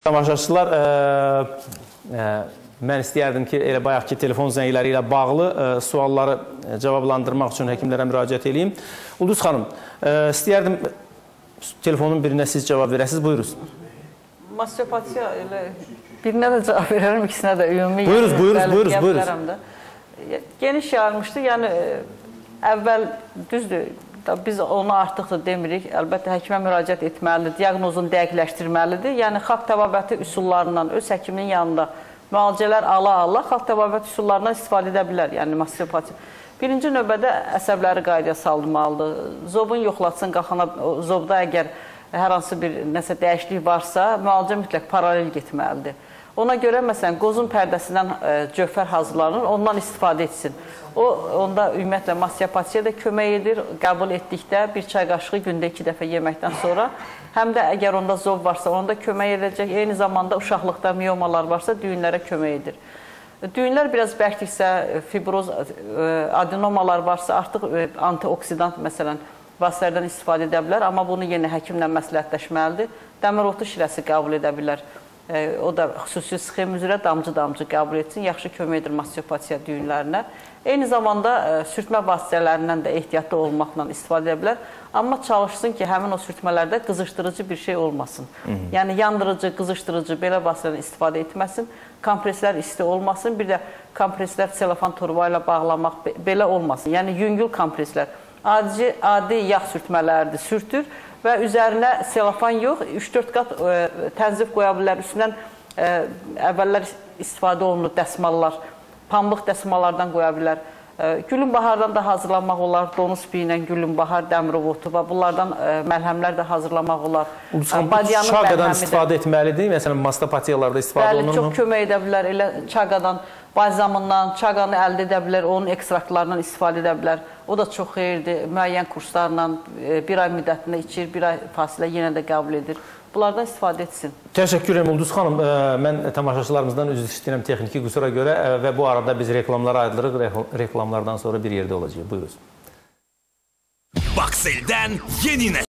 Tamaşaçılar, mən istəyərdim ki, elə bayaqki telefon zəngləri ilə bağlı sualları cavablandırmaq üçün həkimlərə müraciət edeyim. Ulduz xanım, istəyərdim telefonun birinə siz cavab verəsiniz, buyuruz. Osteopatiya elə birinə də cavab verərəm, ikisinə də ümumi. Buyuruz. Geniş yayılmışdı, yəni əvvəl düzdür. Biz onu artıq da demirik, əlbəttə həkimə müraciət etməlidir, diaqnozunu dəqiqləşdirməlidir. Yəni, xalq təbabəti üsullarından, öz həkiminin yanında müalicələr ala-ala xalq təbabəti üsullarından istifadə edə bilər, yəni osteopatiya. Birinci növbədə əsəbləri qaydaya salmalıdır. Zobun yoxlatsın, qalxana, zobda əgər hər hansı bir nəsə dəyişiklik varsa, müalicə mütləq paralel getməlidir. Ona görə, məsələn, qozun pərdəsindən cövhər hazırlanır, ondan istifadə etsin. Onda ümumiyyətlə osteopatiya da kömək edir, qəbul etdikdə bir çay qaşığı gündə 2 dəfə yeməkdən sonra. Həm də əgər onda zob varsa, ona da kömək edəcək. Eyni zamanda uşaqlıqda miomalar varsa, düyünlərə kömək edir. Düyünlər biraz bərkdirsə, fibroz, adenomalar varsa, artıq antioksidant, məsələn, vasitələrdən istifadə edə bilər. Amma bunu yenə həkimlə məsləhətləşməlidir. Dəmir otu şirəsi qəbul edə bilər. O da xüsusi sxem üzrə damcı-damcı qəbul etsin, yaxşı kömək edir osteopatiya düyünlərinə. Eyni zamanda sürtmə vasitələrindən də ehtiyatlı olmaqla istifadə edə bilər. Amma çalışsın ki, həmin o sürtmələrdə qızışdırıcı bir şey olmasın. Yəni, yandırıcı, qızışdırıcı belə vasitələrdən istifadə etməsin, kompreslər isti olmasın, bir də kompreslər selofan torba ilə bağlamaq belə olmasın. Yəni, yüngül kompreslər, adi yağ sürtmələridir, sürtür və üzərinə selofan yox, 3-4 qat tənzif qoya bilər. Üstündən əvvəllər istifadə olunur dəsmallar, pambıq dəsmallardan qoya bilər. Gülün bahardan da hazırlanmaq olar, donuz piyi ilə gülün bahar, dəmirov otu və bunlardan məlhəmlər də hazırlamaq olar. Çaqadan istifadə etməlidir, məsələn, osteopatiyalarda istifadə olunur mu? Bəli, çox kömək edə bilər, elə çaqadan, balzamından, çaqanı əldə edə bilər, onun ekstraktlarından istifadə edə bilər. O da çox xeyirdir, müəyyən kurslarla bir ay müddətində içir, bir ay fasilə yenə də qəbul edir. Bunlardan istifadə etsin. Təşəkkür ederim Ulduz xanım. Mən tamaşaçılarımızdan üzr istəyirəm texniki qüsura görə və bu arada biz reklamlara ayrılırıq. Reklamlardan sonra bir yerdə olacağıq. Buyuruz. Baksel'den yeni